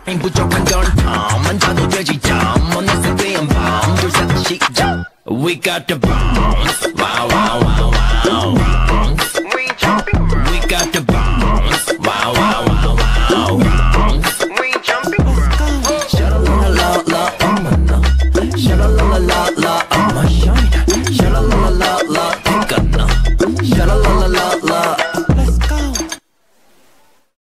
부족한 건 만져도 되지 점 못났을 때한 밤 둘 셋 시작 We got the bombs